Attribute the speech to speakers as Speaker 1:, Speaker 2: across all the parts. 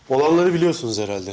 Speaker 1: Olanları biliyorsunuz herhalde.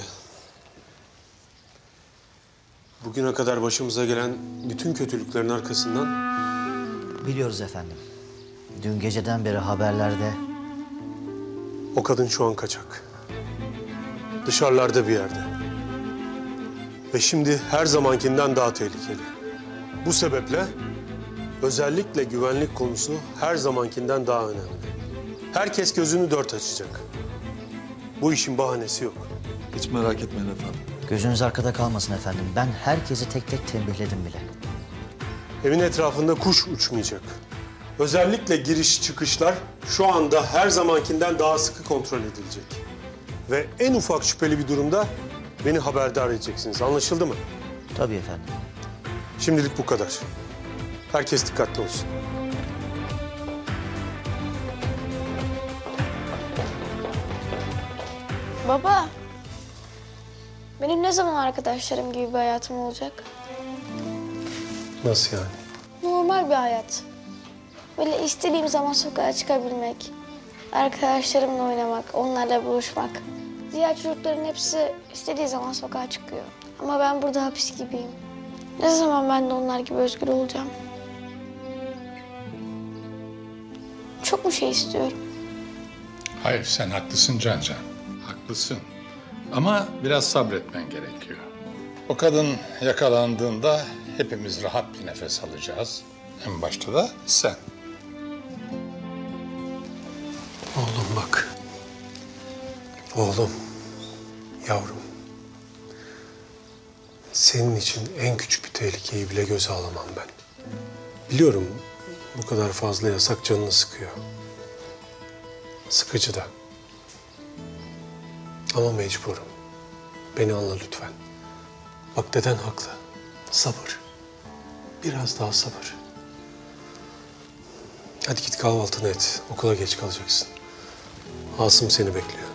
Speaker 1: Bugüne kadar başımıza gelen bütün kötülüklerin arkasından...
Speaker 2: Biliyoruz efendim. Dün geceden beri haberlerde...
Speaker 1: O kadın şu an kaçak. Dışarılarda bir yerde. Ve şimdi her zamankinden daha tehlikeli. Bu sebeple özellikle güvenlik konusu her zamankinden daha önemli. Herkes gözünü dört açacak. Bu işin bahanesi yok.
Speaker 3: Hiç merak etmeyin efendim.
Speaker 2: Gözünüz arkada kalmasın efendim. Ben herkesi tek tek tembihledim bile.
Speaker 1: Evin etrafında kuş uçmayacak. Özellikle giriş çıkışlar şu anda her zamankinden daha sıkı kontrol edilecek. Ve en ufak şüpheli bir durumda beni haberdar edeceksiniz. Anlaşıldı mı?
Speaker 2: Tabii efendim.
Speaker 1: Şimdilik bu kadar. Herkes dikkatli olsun.
Speaker 4: Baba, benim ne zaman arkadaşlarım gibi bir hayatım olacak?
Speaker 1: Nasıl yani?
Speaker 4: Normal bir hayat. Böyle istediğim zaman sokağa çıkabilmek, arkadaşlarımla oynamak, onlarla buluşmak. Diğer çocukların hepsi istediği zaman sokağa çıkıyor. Ama ben burada hapis gibiyim. Ne zaman ben de onlar gibi özgür olacağım? Çok mu şey istiyorum?
Speaker 5: Hayır, sen haklısın Can. Haklısın. Ama biraz sabretmen gerekiyor. O kadın yakalandığında hepimiz rahat bir nefes alacağız. En başta da sen.
Speaker 1: Oğlum bak. Oğlum, yavrum. Senin için en küçük bir tehlikeyi bile göze alamam ben. Biliyorum bu kadar fazla yasak canını sıkıyor. Sıkıcı da. Ama mecburum. Beni anla lütfen. Bak deden haklı. Sabır. Biraz daha sabır. Hadi git kahvaltını et. Okula geç kalacaksın. Asım seni bekliyor.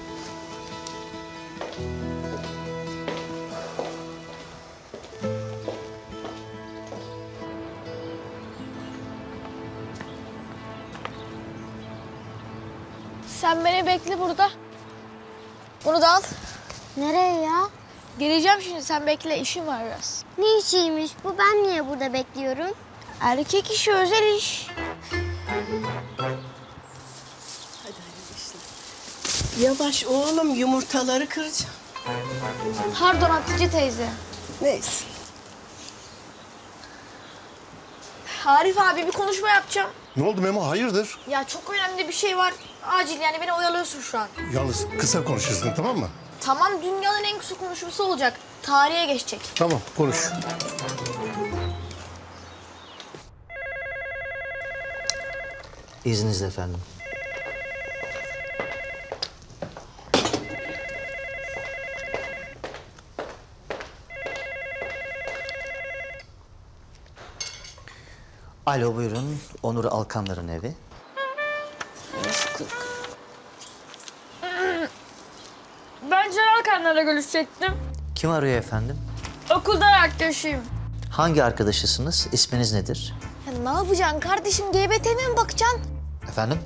Speaker 4: Sen beni bekle burada. Bunu da al.
Speaker 6: Nereye ya?
Speaker 4: Geleceğim şimdi, sen bekle. İşim var biraz.
Speaker 6: Ne işiymiş bu? Ben niye burada bekliyorum?
Speaker 4: Erkek işi, özel iş.
Speaker 7: Yavaş oğlum, yumurtaları kıracağım.
Speaker 4: Pardon Hatice teyze.
Speaker 7: Neyse.
Speaker 4: Arif abi, bir konuşma yapacağım.
Speaker 8: Ne oldu Memo? Hayırdır?
Speaker 4: Ya çok önemli bir şey var. Acil, yani beni oyalıyorsun şu an.
Speaker 8: Yalnız kısa konuşursun, tamam mı?
Speaker 4: Tamam, dünyanın en kısa konuşması olacak. Tarihe geçecek.
Speaker 8: Tamam, konuş.
Speaker 2: İzninizle efendim. Alo, buyurun. Onur Alkanlar'ın evi.
Speaker 4: Ben Celal Kanlar'la görüşecektim.
Speaker 2: Kim arıyor efendim?
Speaker 4: Okuldan arkadaşıyım.
Speaker 2: Hangi arkadaşısınız? İsminiz nedir?
Speaker 4: Ya ne yapacaksın kardeşim? GBT'me mi bakacaksın?
Speaker 2: Efendim?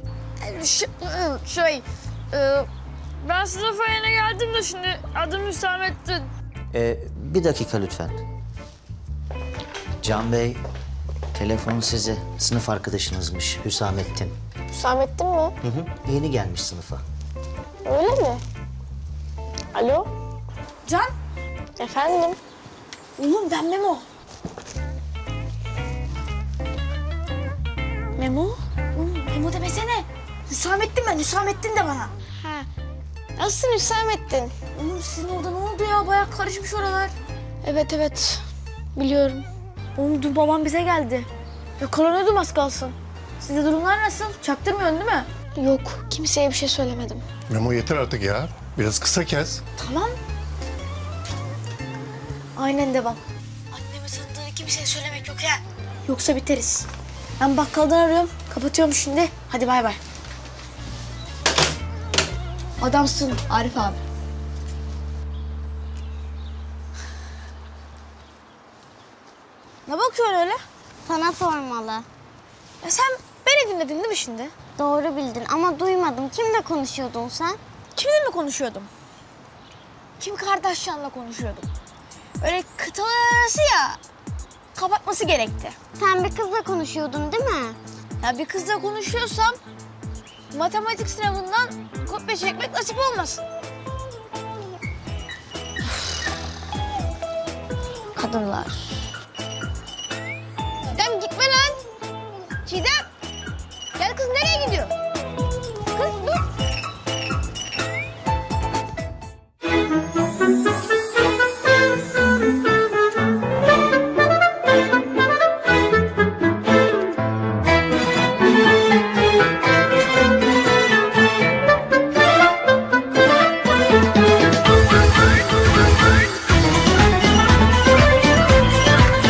Speaker 4: Ben sınıfa yeni geldim de şimdi adım Hüsamettin.
Speaker 2: Bir dakika lütfen. Can Bey, telefon size. Sınıf arkadaşınızmış Hüsamettin.
Speaker 4: Hüsamettin mi?
Speaker 2: Hı hı. Yeni gelmiş sınıfa.
Speaker 4: Öyle mi? Alo? Can? Efendim? Oğlum ben Memo. Memo? Oğlum Memo demesene. Hüsamettin ben, Hüsamettin de bana. Ha. Nasılsın Hüsamettin? Oğlum sizin orada ne oldu ya? Bayağı karışmış oralar. Evet evet. Biliyorum. Oğlum dün babam bize geldi. Yakalanıyordum az kalsın. Sizde durumlar nasıl? Çaktırmıyorsun değil mi? Yok. Kimseye bir şey söylemedim.
Speaker 8: Memo yeter artık ya. Biraz kısa kes.
Speaker 4: Tamam. Aynen devam. Anneme tanıdığını kimseye söylemek yok ya. Yoksa biteriz. Ben bakkaldan arıyorum. Kapatıyorum şimdi. Hadi bay bay. Adamsın Arif abi. Ne bakıyorsun öyle?
Speaker 6: Sana sormalı.
Speaker 4: Ya sen beni dinledin değil mi şimdi?
Speaker 6: Doğru bildin ama duymadım. Kimle konuşuyordun sen?
Speaker 4: Kiminle konuşuyordum? Kim Kardashian'la konuşuyordum. Böyle kıtalar arası ya, kapatması gerekti.
Speaker 6: Sen bir kızla konuşuyordun değil mi?
Speaker 4: Ya bir kızla konuşuyorsam matematik sınavından kopya çekmek nasip olmasın. Kadınlar. Çiğdem gitme lan. Çiğdem.